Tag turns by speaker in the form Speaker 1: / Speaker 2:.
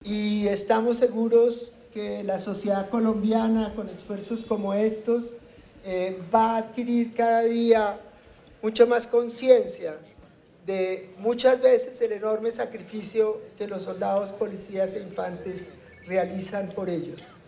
Speaker 1: y estamos seguros que la sociedad colombiana, con esfuerzos como estos, va a adquirir cada día mucho más conciencia de muchas veces el enorme sacrificio que los soldados, policías e infantes realizan por ellos.